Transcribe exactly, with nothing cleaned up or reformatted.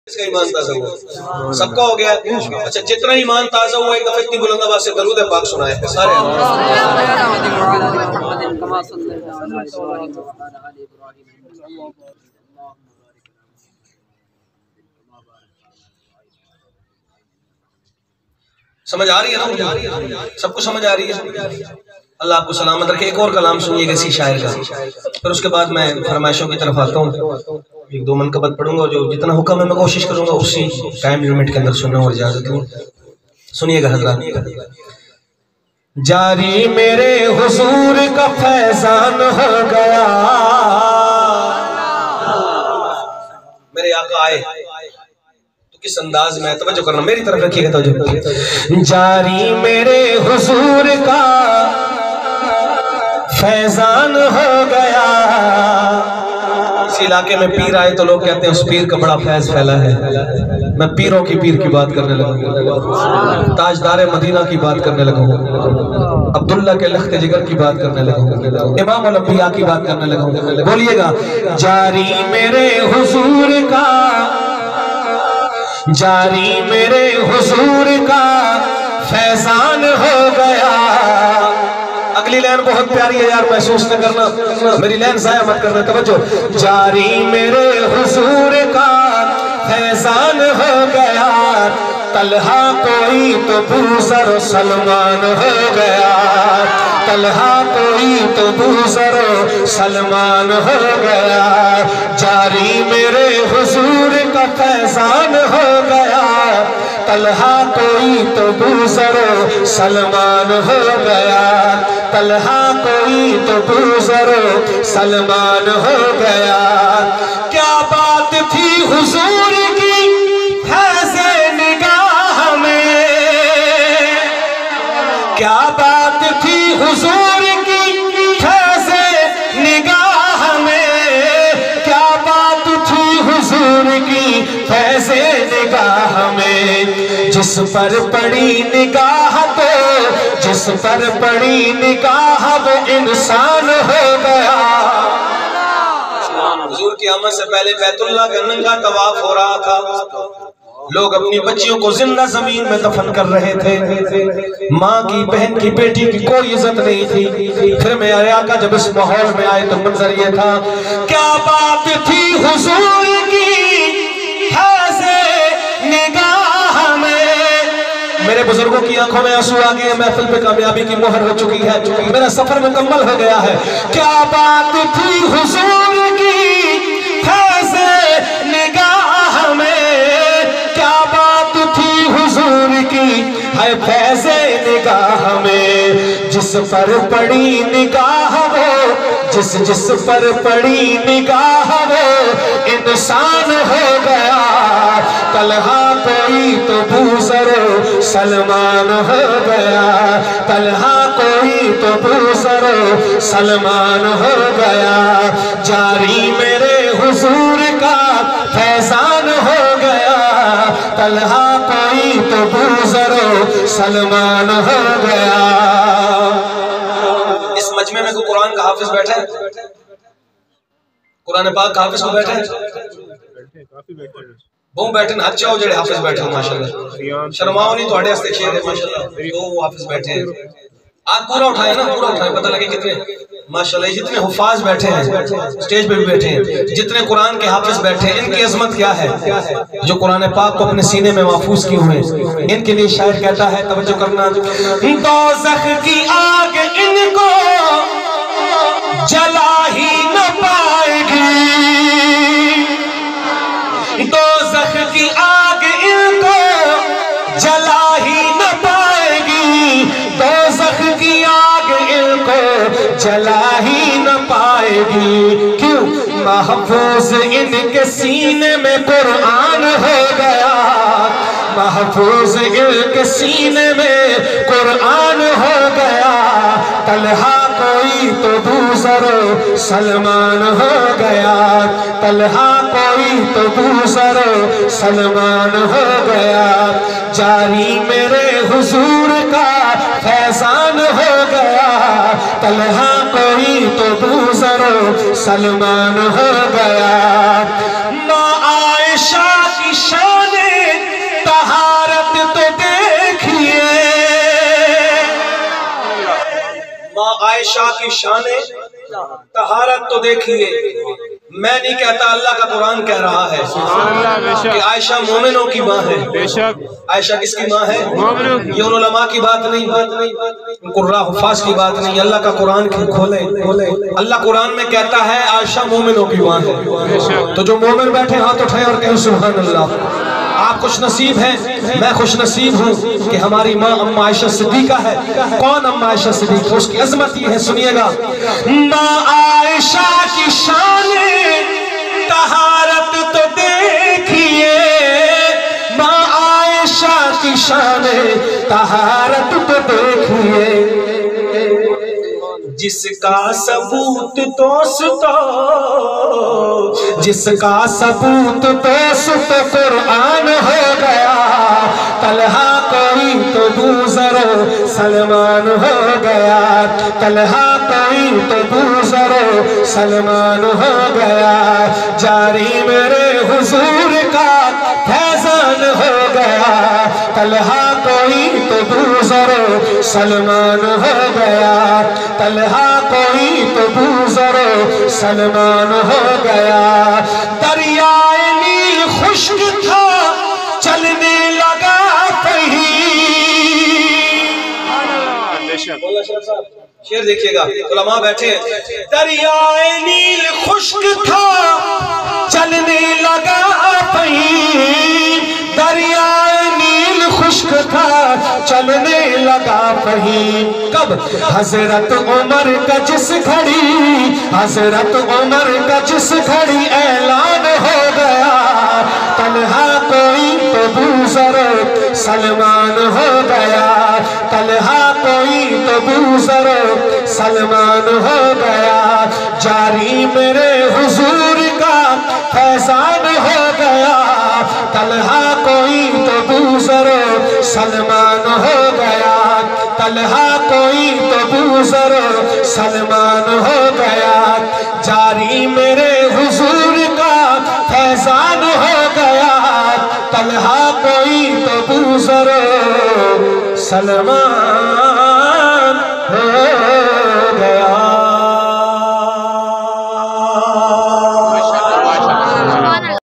اس کا ایمان تازہ ہوا سب کا ہو گیا. اچھا جتنا ایمان تازہ ہوا ایک دفعہ اتنی بلند آواز سے درود پاک سنائے سارے. سمجھ آ رہی ہے نا؟ سب کو سمجھ آ رہی ہے؟ اللہ آپ کو سلامت رکھے. ایک اور کلام سنیے کسی شاعر کا، پھر اس کے بعد میں فرمائشوں کی طرف آتا ہوں. ایک دو منقبت پڑھوں گا، جو جتنا حکم ہے میں کوشش کروں گا اسی ٹائم لمٹ کے اندر سننا اور اجازت دوں. سنیے گا حضرات. جاری میرے حضور کا فیضان ہو گیا، میرے آقا آئے تو کس انداز میں، توجہ کرنا میری طرف رکھیے گا توجہ. جاری میرے حضور کا فیضان ہو گیا. اس علاقے میں پیر آئے تو لوگ کہتے ہیں اس پیر کا بڑا فیض پھیلا ہے. میں پیروں کی پیر کی بات کرنے لگا، تاجدار مدینہ کی بات کرنے لگا، عبداللہ کے لخت جگر کی بات کرنے لگا، امام الانبیاء کی بات کرنے لگا. بولیے گا. جاری میرے حضور کا، جاری میرے حضور کا فیضان ہو گیا. اگلی لین بہت پیاری ہے یار، محسوس نہ کرنا، میری لین ضائع مت کرنا. توجہ. جاری میرے حضور کا فیضان ہو گیا، طلحہ کوئی تو بوذر و سلمان ہو گیا، طلحہ کوئی تو بوذر و سلمان ہو گیا. جاری میرے حضور کا فیضان ہو گیا، طلحہ کوئی تو بوذر و سلمان ہو گیا، طلحہ کوئی تو بوذر و سلمان ہو گیا. کیا بات تھی حضور کی فیض نگاہ میں، کیا بات تھی حضور کی فیض نگاہ میں، کیا بات تھی حضور کی فیض نگاہ میں. جس پر پڑی نگاہ تو، جس پر پڑی نگاہ وہ انسان ہو گیا. حضور کی آمد سے پہلے بیت اللہ کا ننگا طواف ہو رہا تھا، لوگ اپنی بچیوں کو زندہ زمین میں دفن کر رہے تھے، ماں کی، بہن کی، بیٹی کی کوئی عزت نہیں تھی. پھر میں آیا کہ جب اس ماحول میں آئے تو منظر یہ تھا. کیا بات تھی حضور کی فیض نگاہ میں. میرے بزرگوں کی آنکھوں میں آنسو آ گئے، محفل پہ کامیابی کی مہر ہو چکی ہے، میرا سفر مکمل ہو گیا ہے. کیا بات تھی حضور کی فیض نگاہ میں، کیا بات تھی حضور کی ہے فیض نگاہ میں. جس پر پڑی نگاہ وہ، جس جس پر پڑی نگاہ وہ انسان ہو گیا. طلحہ کوئی تو بوذر و سلمان ہو گیا، طلحہ کوئی تو بوذر و سلمان ہو گیا. جاری میرے حضور کا فیضان ہو گیا، طلحہ کوئی تو بوذر و سلمان ہو گیا. اس مجمع میں کوئی قرآن کا حافظ بیٹھا ہے؟ قرآن پاک کا حافظ کو بیٹھا ہے؟ وہ بیٹھے نا، اچھا ہو جڑے حافظ بیٹھے ہیں ماشاءاللہ. شرماؤ نہیں، تو ہڈے ہستے کھیل ہے ماشاءاللہ. دو حافظ بیٹھے ہیں، آپ پورا اٹھائے نا، پورا اٹھائے، پتہ لگے کتنے ماشاءاللہ. جتنے حفاظ بیٹھے ہیں سٹیج پہ بھی بیٹھے ہیں، جتنے قرآن کے حافظ بیٹھے ہیں، ان کی عظمت کیا ہے جو قرآن پاک کو اپنے سینے میں محفوظ کیے ہوئے. ان کے لیے شاعر کہتا ہے، توجہ کرنا. دوزخ کی آگ ان کو جلا ہی نہ پائے گی، دوزخ کی آگ ان کو جلا ہی نہ پائے گی، دوزخ کی آگ ان کو جلا ہی نہ پائے گی. کیوں؟ محفوظ ان کے سینے میں قرآن ہو گیا، محفوظ ان کے سینے میں قرآن ہو گیا. طلحہ کوئی تو بوذر و سلمان ہو گیا، طلحہ کوئی تو بوذر و سلمان ہو گیا. جاری میرے حضور کا فیضان ہو گیا، طلحہ کوئی تو بوذر و سلمان ہو گیا. ماں عائشہ کی شان عائشہ کی شان طہارت تو دیکھیے، میں نہیں کہتا، اللہ کا قرآن کہہ رہا ہے کہ عائشہ مومنوں کی ماں ہے۔ عائشہ کس کی ماں ہے؟ یہ ان علماء کی بات نہیں، قرآن حفاظ کی بات نہیں، اللہ کا قرآن کھولے۔ اللہ قرآن میں کہتا ہے عائشہ مومنوں کی ماں ہے۔ تو جو مومن بیٹھے ہاتھ اٹھائیں اور کہیں سبحان اللہ۔ آپ خوش نصیب ہیں، میں خوش نصیب ہوں کہ ہماری ماں ام عائشہ صدیقہ ہے۔ کون ام عائشہ صدیقہ؟ اس کی عظمت یہ ہے، سنیے گا۔ ماں عائشہ کی شان طہارت تو دیکھیے، ماں عائشہ کی شان طہارت تو دیکھیے، جس کا ثبوت دوستو، جس کا ثبوت دوست قرآن ہو گیا، طلحہ کوئی تو بوذر سلمان ہو گیا، طلحہ کوئی تو بوذر سلمان ہو گیا، جاری میرے حضور کا فیضان ہو گیا، طلحہ کوئی تو بوذر سلمان ہو گیا، طلحہ کوئی تو بوذر سلمان ہو گیا، دریائے نیل خشک تھا چلنے لگا کہیں۔ شیر دیکھئے گا، علماء بیٹھے ہیں۔ دریائے نیل خشک تھا چلنے لگا کہیں، دریائے نیل خشک تھا چلنے لگا کہیں، کب؟ حضرت عمر کا جس گھڑی، حضرت عمر کا جس گھڑی اعلان ہو گیا، طلحہ کوئی تو بوذر سلمان ہو گیا، طلحہ کوئی تو بوذر سلمان ہو گیا، جاری میرے حضور کا فیضان ہو گیا، طلحہ کوئی تو بوذر سلمان ہو گیا، طلحہ کوئی تو بوذر سلمان ہو گیا، جاری میرے حضور کا فیضان ہو گیا، طلحہ کوئی تو بوذر سلمان